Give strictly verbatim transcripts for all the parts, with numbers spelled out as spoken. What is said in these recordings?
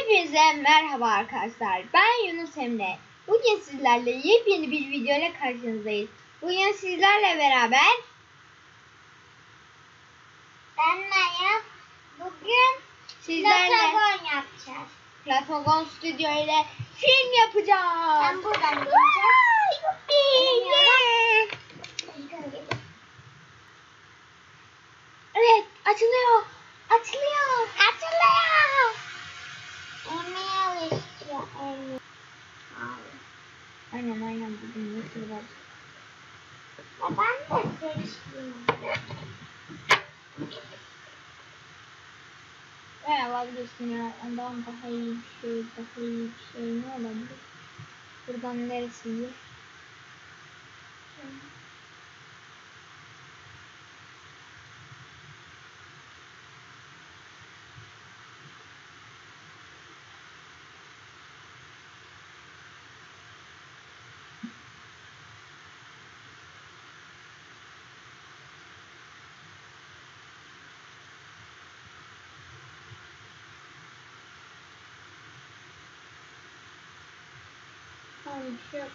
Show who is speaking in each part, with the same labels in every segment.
Speaker 1: Hepinize merhaba arkadaşlar. Ben Yunus Emre. Bugün sizlerle yepyeni bir video ile karşınızdayız. Bugün sizlerle beraber
Speaker 2: Ben Maya. Bugün
Speaker 1: sizlerle
Speaker 2: Platogon yapacağız.
Speaker 1: Platogon Stüdyo ile film yapacağız.
Speaker 2: Ben buradan gideceğim.
Speaker 1: Evet, açılıyor. Açılıyor.
Speaker 2: Açılıyor. Emel istiyor. Emel.
Speaker 1: Aynen aynen bugün nasıl var?
Speaker 2: Ya ben de seçtim.
Speaker 1: Veya vazgeçtim ya. Ondan daha iyi bir şey, daha iyi bir şey ne olabilir? Buradan neresi? Tamam, bir şey yok.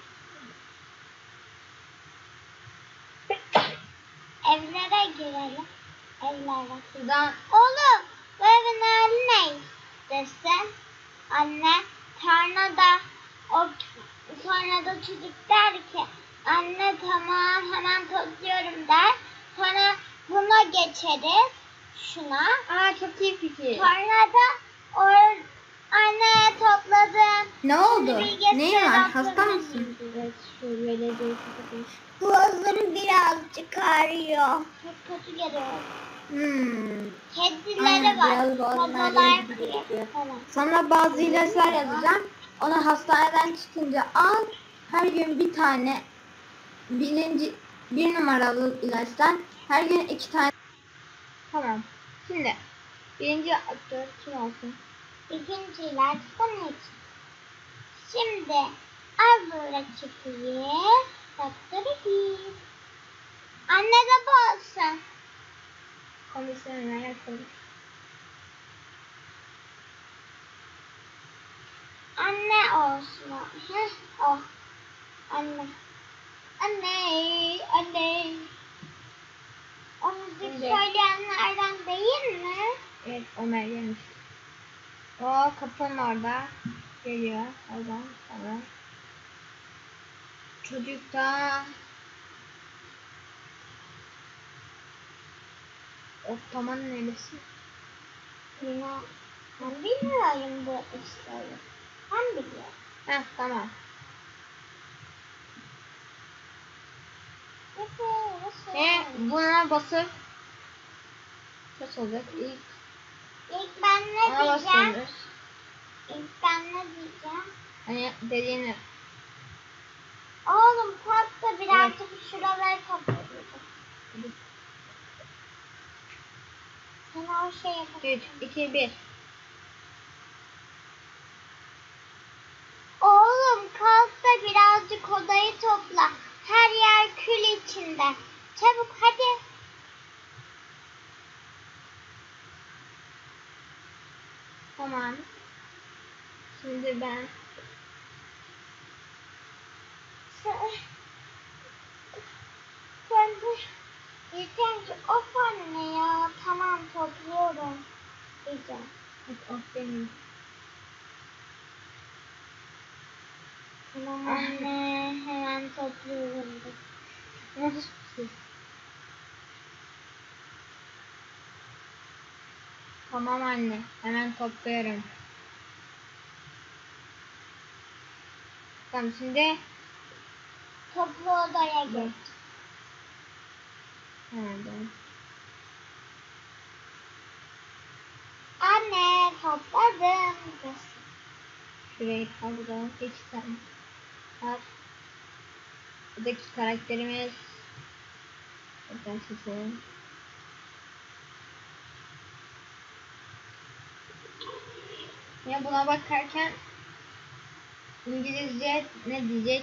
Speaker 2: Evlere girelim. Evlere.
Speaker 1: Şuradan
Speaker 2: Oğlum bu evin hali ne? Desen anne tarlada o sonra da çocuk der ki anne tamam hemen topluyorum der. Sonra buna geçeriz. Şuna.
Speaker 1: Aa, çok iyi fikir.
Speaker 2: Sonra da o anne topladım.
Speaker 1: Ne oldu?
Speaker 2: bilgisayar
Speaker 1: Neyin var?
Speaker 2: atladım.
Speaker 1: Hasta mısın? Evet, şu belediye kapatmış.
Speaker 2: Boğazlarım birazcık ağrıyor. Çok kötü geliyor.
Speaker 1: Hmm.
Speaker 2: Kedileri
Speaker 1: Aynen,
Speaker 2: var.
Speaker 1: biraz boğazın
Speaker 2: Babalar
Speaker 1: ağrıyor gibi
Speaker 2: kırıyor
Speaker 1: gözüküyor.
Speaker 2: falan.
Speaker 1: Sana bazı ilaçlar yazacağım. Onu hastaneden çıkınca al. Her gün bir tane birinci bir numaralı ilaçtan her gün iki tane. Tamam. Şimdi birinci aktör kim olsun?
Speaker 2: İkinci ilaç bunun için. Şimdi abla çıkayım. Doktora git. Anne de bu olsun.
Speaker 1: Komisyonuna yakın.
Speaker 2: Anne olsun. o. Heh, oh. Anne. Anne. Anne. O müzik
Speaker 1: Şimdi.
Speaker 2: söyleyenlerden değil mi?
Speaker 1: Evet, Ömer gelmiş. O kapının orada geliyor. Oradan sonra. Çocuk da ortamanın neresi?
Speaker 2: Yine ben bilmiyorum bu işleri. Ben biliyorum.
Speaker 1: Heh, tamam. E, buna basıp kaç olacak? İlk
Speaker 2: İlk ben ne
Speaker 1: ona
Speaker 2: diyeceğim?
Speaker 1: basıyoruz.
Speaker 2: İlk ben ne diyeceğim?
Speaker 1: Hani dediğini.
Speaker 2: Oğlum kalk da birazcık şuraları toplayacağım. Sana o şey yapayım.
Speaker 1: üç, iki, bir.
Speaker 2: Oğlum kalk da birazcık odayı topla. Her yer kül içinde. Çabuk hadi.
Speaker 1: Tamam. Şimdi ben
Speaker 2: Ben de diyeceğim ki of anne ya tamam topluyorum diyeceğim.
Speaker 1: of benim.
Speaker 2: Tamam anne hemen topluyorum.
Speaker 1: Nasıl bir şey? Tamam anne. Hemen topluyorum. Tamam şimdi
Speaker 2: Toplu odaya
Speaker 1: dur.
Speaker 2: geç.
Speaker 1: Hemen dur.
Speaker 2: Anne topladım.
Speaker 1: Şurayı kaldıralım. İki tane var. Buradaki karakterimiz. Buradan seçelim. Ya buna bakarken İngilizce ne diyecek?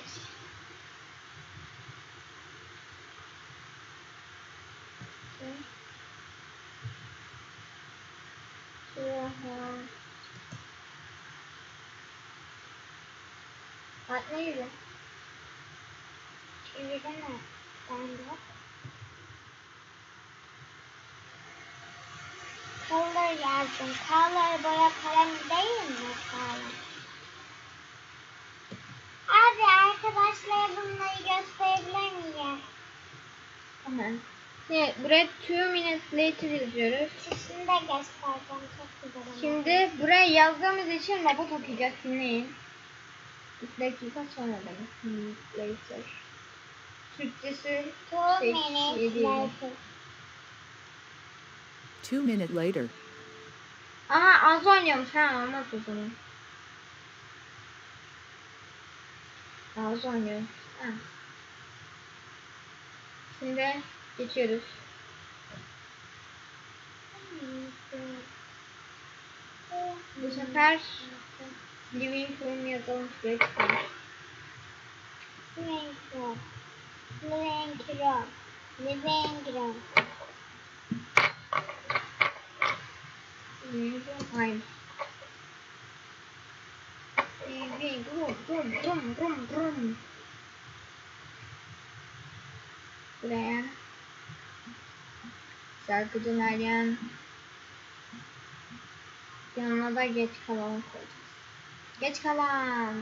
Speaker 2: Fatma yürü. Yürüdeme. Ben de. Color yazdım. Color boya kalemi değil mi? Color. Abi arkadaşlara bunları gösterebilir miyim?
Speaker 1: Tamam. Şimdi buraya two minutes later yazıyoruz.
Speaker 2: Şimdi de göstereceğim. Çok güzel oldu.
Speaker 1: Şimdi buraya yazdığımız için robot okuyacak. Dinleyin. Bir dakika sonra demek. Minutes later. Türkçesi
Speaker 2: Two
Speaker 1: şey,
Speaker 2: minutes
Speaker 1: yedi yedi.
Speaker 2: later.
Speaker 3: Two minutes later.
Speaker 1: Ama az oynuyormuş ha, olmaz o zaman. Az oynuyormuş. Ha. Şimdi geçiyoruz. Bu sefer living room yazalım şuraya çıkalım.
Speaker 2: Living room. Living room. Living room.
Speaker 1: Living room, hayır. Living room, room, room, room, room. Buraya. Şarkıcı Meryem. Yanına da geç kalan koyacağız. Geç kalan.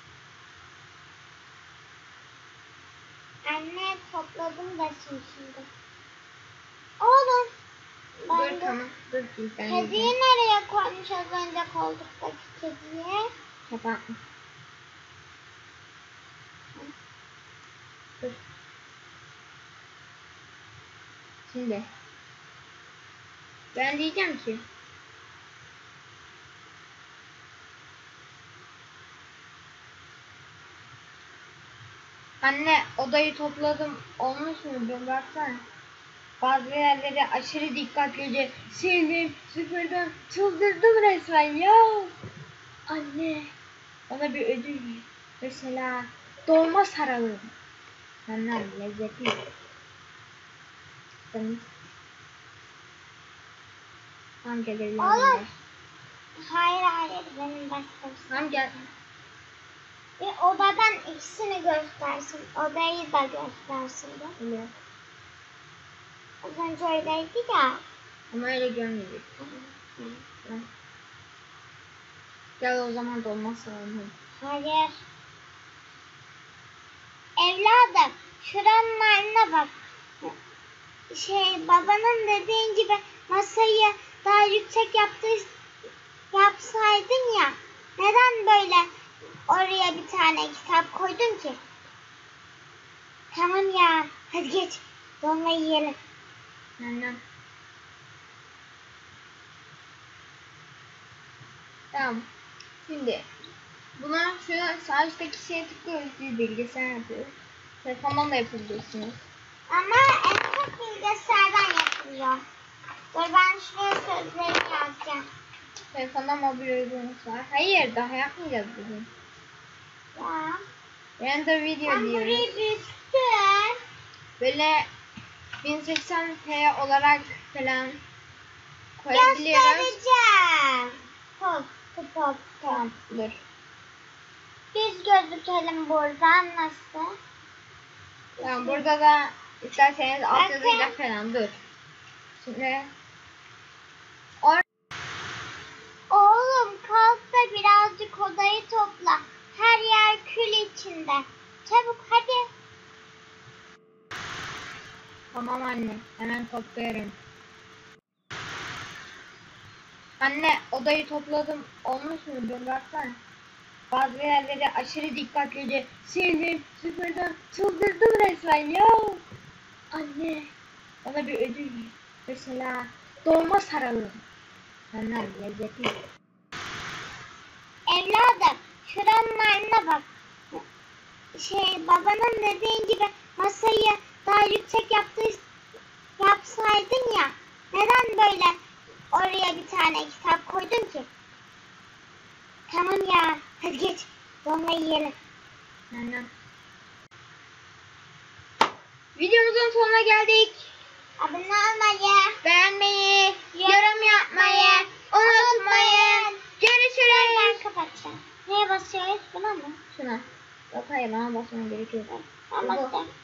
Speaker 2: Anne topladım da şimdi. Oğlum. Ben
Speaker 1: Dur
Speaker 2: de
Speaker 1: tamam. Dur ilk ben
Speaker 2: kediyi
Speaker 1: gideyim.
Speaker 2: nereye koymuş az önce koltuktaki kediyi?
Speaker 1: Kapatma. Dur. Şimdi. Ben diyeceğim ki. Anne odayı topladım. Olmuş mu? Bir baksana. Bazı yerleri aşırı dikkatlice sildim, süpürdüm, çıldırdım resmen ya. Anne, ona bir ödül ver. Mesela dolma saralım. Benden lezzetli. Tamam. Tamam gelelim.
Speaker 2: Oğlum. Hayır hayır benim başkası.
Speaker 1: Tamam gel.
Speaker 2: Bir odadan ikisini göstersin. Odayı da göstersin de.
Speaker 1: Evet.
Speaker 2: Az önce öyleydi ya.
Speaker 1: Ama öyle görmeyecek. Tamam. Gel o zaman dolma saralım.
Speaker 2: Hayır. Evladım şuranın haline bak. Şey babanın dediğin gibi masayı daha yüksek yaptı, yapsaydın ya. Neden böyle oraya bir tane kitap koydun ki? Tamam ya hadi geç dolma yiyelim.
Speaker 1: Annem. Tamam. Şimdi buna şu sağ üstteki şeye tıklıyoruz. Bir bilgisayar yapıyoruz. Telefondan da yapabilirsiniz.
Speaker 2: Ama en çok bilgisayardan yapılıyor. Dur ben şuraya sözlerini yazacağım.
Speaker 1: Telefonda mobil uygulaması var. Hayır daha yapmayacağız bugün.
Speaker 2: Ya.
Speaker 1: Render video
Speaker 2: Ben
Speaker 1: diyoruz.
Speaker 2: burayı büyüttüm.
Speaker 1: Böyle bin seksen p olarak falan koyabiliyoruz.
Speaker 2: Göstereceğim. Hop hop hop.
Speaker 1: Tamam dur.
Speaker 2: Biz gözükelim buradan nasıl?
Speaker 1: Tamam burada da isterseniz alt
Speaker 2: Bakın.
Speaker 1: yazıyla falan dur. Şimdi or
Speaker 2: Oğlum kalk da birazcık odayı topla. Her yer kül içinde. Çabuk hadi.
Speaker 1: Tamam anne hemen topluyorum. Anne odayı topladım. Olmuş mu? Bir baksana. Bazı yerleri aşırı dikkatlice sildim, süpürdüm, çıldırdım resmen ya. Anne, ona bir ödül ver. Mesela dolma saralım. Benden lezzetli.
Speaker 2: Evladım şuranın haline bak. Şey babanın dediğin gibi masayı daha yüksek yaptı, yapsaydın ya. Neden böyle oraya bir tane kitap koydun ki? Tamam ya hadi geç dolma yiyelim.
Speaker 1: Benden. Videomuzun sonuna geldik.
Speaker 2: Abone olmayı,
Speaker 1: Beğenmeyi, yorum yapmayı unutmayın.
Speaker 2: Ben
Speaker 1: Görüşürüz.
Speaker 2: kapatacağım. Neye basıyoruz? Buna mı?
Speaker 1: Şuna. Yok hayır bana basmam gerekiyor.
Speaker 2: Ben
Speaker 1: Bu.
Speaker 2: basacağım.